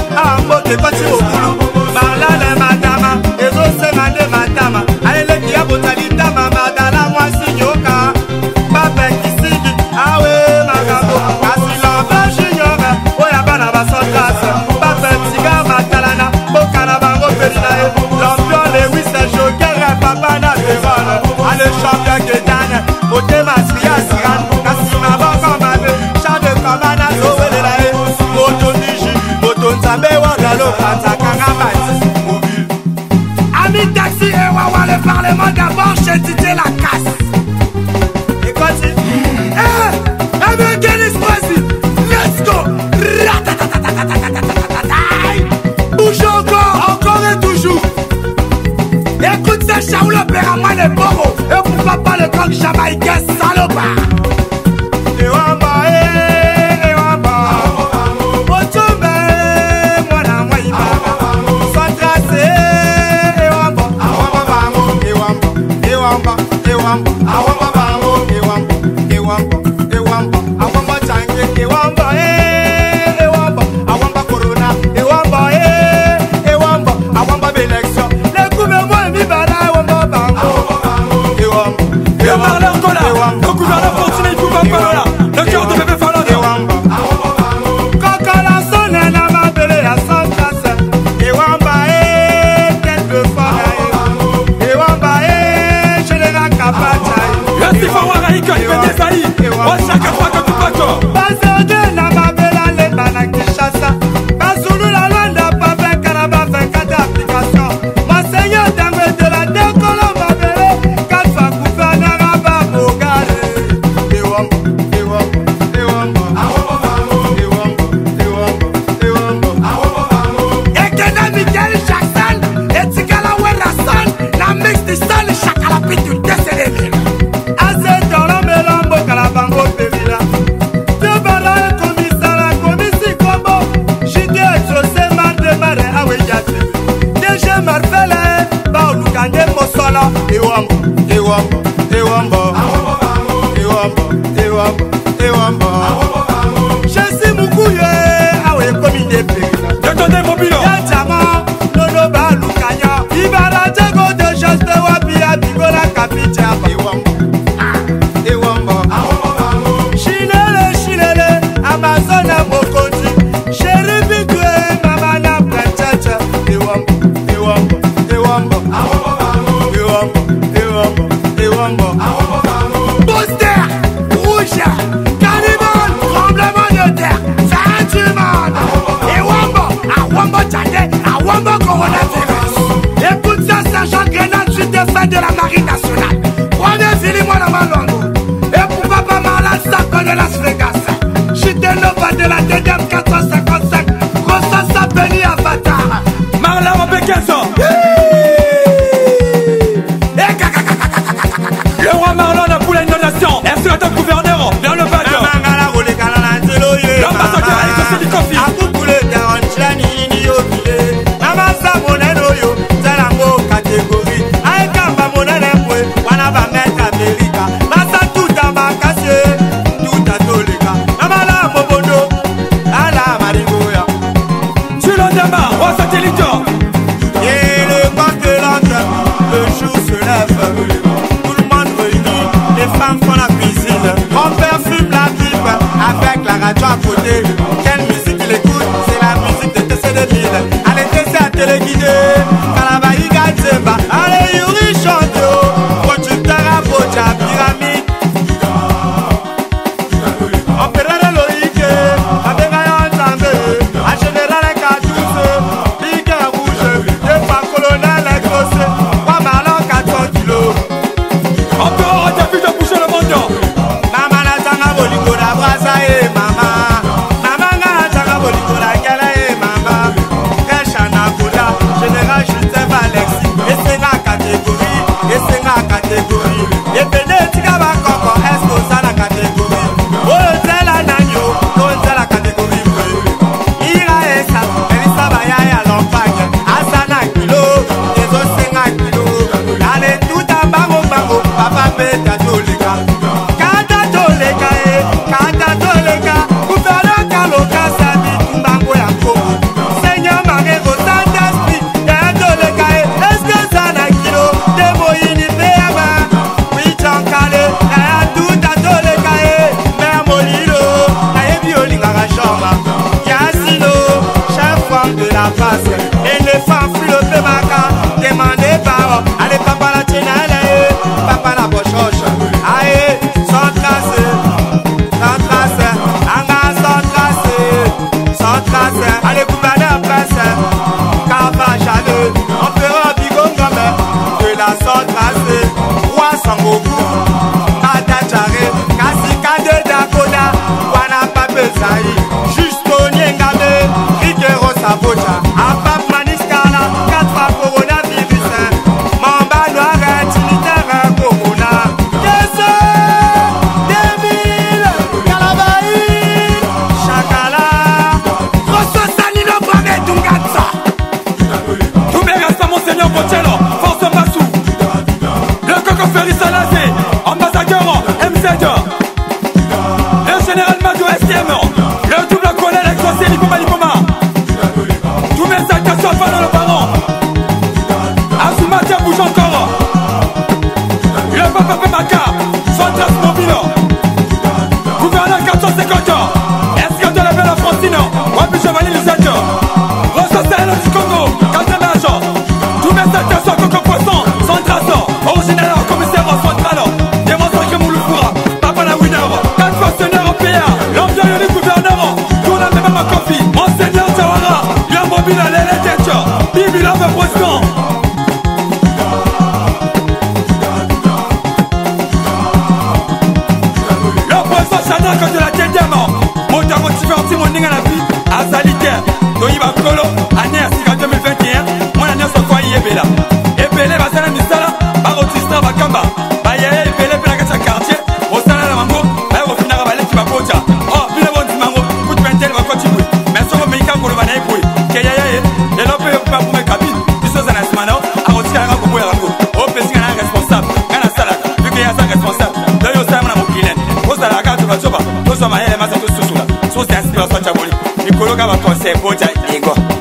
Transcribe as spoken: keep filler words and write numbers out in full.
ambote pati okulu Marlane madama ezose mande madama aleleki ya botalitama madala mwasi nyoka pape kisigi awe magambo kasi lamba junior oya bana basantrase pape tiga matalana bokana bango perinae lampion lewis jokere papa na devane ale champion que gagne motema siya siran kasi maboko mabe chade kabana zowelelae moto niji moto nzambe wangalo panzakanga bati ami taxi et wawa le parlement d'abord chez Didier Lacasse et continue eh avec Denis Moisi let's go bouge encore encore et toujours écoute ce chaou le père à moi les boros et pourquoi pas le gang jamaïcain salopard Ewamba eh Ewamba Otombe mwana mwaima Santrase Ewamba Awamba bango Ewamba Ewamba Ewamba Awamba bango Ewamba Ewamba Ewamba Awamba change Ewamba eh Ewamba Awamba corona Ewamba eh Ewamba Awamba bélection les gouvernements mi bala Ewamba bango Ewamba Ewamba le gouverneur continue il faut pas là le cœur de bébé Fallon Ewamba Kokala sonne na mabele ya Santrase Ewamba eh tête de fort Ewamba eh général Kapacha merci for wara iko ipete sai osaka kwa kupako bazode na mabela le bana Kinshasa bazulu la landa pape kanaba vingt-quatre application monseigneur Dangwe de la décolo mabele quatre fois gouverneur aba bogare Ewamba Ewamba Ewamba Ewamba Ewamba Ewamba Ekena Michael Jackson etikala werason na mix de sol chakala pitu décédé Azé dans la mélambo kalabango perila Tebara komisara komisi kombo Jide exaucé marde mare aweyate Deje marfele baolukange mosola Ewamba Ewamba Ewamba Ewamba Ewamba Ewamba Jesi mukuye awe kominde perila Détonné mobile Yachama nono balukanya Ibara jago de juste wapia bigola kapita Ewamba Ewamba Chilele chilele Amazona mokonzi Chéri bigwe mama na princesse Ewamba Ewamba Ewamba Ewamba Ewamba Ewamba Booster Rouge Cannibal Tremblement de terre Fin du monde Ewamba Awamba Tchade Awamba coronavirus Écoute ça sergent Grenade suite des fêtes de la marine nationale Premier film moi dans ma langue et pourquoi pas malade sac de Las Vegas Chute Nova de la D D M quatre cent cinquante-cinq Rosa Sapeni Avatar Marla Robekezo le roi Marlon a pour l'inondation est sur le gouverneur vers le bas l'ambassadeur a écossé du coffee à côté. Quelle musique il écoute? C'est la musique de T C de Lille. Allez, T C à téléguidé. Kalabaï Gatzeba. Allez, Yuri chante. Producteur à Boja, pyramide. Opérateur Loïc. Abégayan Zambé. A général Katouze. Big Rouge. Deux fois colonel Grosse. Trois Marlon quatre cents kilos. Encore un défi de bouger le monde. la passe. Et les femmes fuient le peu maca. Demandez par allez papa la tienne, allez papa la bochoche. Allez, sans trace, sans trace, anga sans trace, sans trace. Allez gouverneur presse, cava jaleux, empereur bigongame, de la sans trace, roi sans goku, Adachare, Kasika de Dakota, Wana Pape Zai, Justo Niengame, Rikero Savocha, Apap Maniskala, quatre coronavirus, Mamba Noire, Tinitaire, Corona, Yes, deux mille, Calabaï, Chakala, Rosso Salino Brave Tungatsa. Tout mérite pas Monseigneur Bocello, force Massou. Le coco Ferry Salazé, ambassadeur M Z. Le général Madou S M. Le double colonel exaucé Lipoma Lipoma. Tous mes salutations à Fano le baron. Azumatia bouge encore. Le papa Pemaka, son trace mobile. Gouverneur quatre cent cinquante. Est-ce que de la belle Francine? Wapi Chevalier Lucette. Rosso Salino du Congo, quatre ménages. Tous mes salutations à Coco Poisson, sans trace. Original commissaire central. Démontre que Mouloufoura, Papa la winner. Quatre fonctionnaires européens. L'environnement du gouverneur. Tout la même à Kofi. Monseigneur Jawara. Bien mobile à l'élégation. Bibi love président. Le président Chana quand de la dixième. Moteur motivé anti-monding à la vie. Azalité. Doyiba Kolo. Année à Sika deux mille vingt et un. Mon année sur quoi y est bella. Et Bélé va s'en misala. Barotistra Bakamba. Bayaye Bélé Pelagacha quartier. Au salon de Mango. Là au final Balé qui va pocha. Oh, bien bon Mango. Coup de pentel va continuer. Mais sur le Mexicain pour le Banaï Pouy. Keyaye. Les lopes pas pour mes cabines. Ils sont en Asmano. À retirer un coup pour Yarango. Au Pessin un responsable. Gana Salak. Vu qu'il y a un responsable. D'ailleurs, ça m'a mon client. Au Salaka, tu vas choper. Tout ça m'a aidé à ma sauce sous là. Sous c'est un style à Sachaboli. Nicolo Gaba conseil. Pocha. Ego.